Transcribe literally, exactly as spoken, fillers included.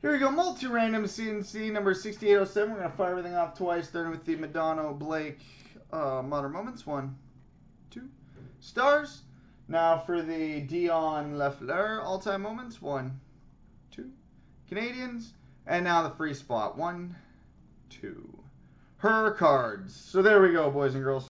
Here we go, multi-random C and C number sixty-eight oh seven. We're going to fire everything off twice, starting with the Madonna Blake uh, Modern Moments. One, two, stars. Now for the Dion Leffler all-time moments. One, two, Canadians. And now the free spot. One, two. Her cards. So there we go, boys and girls.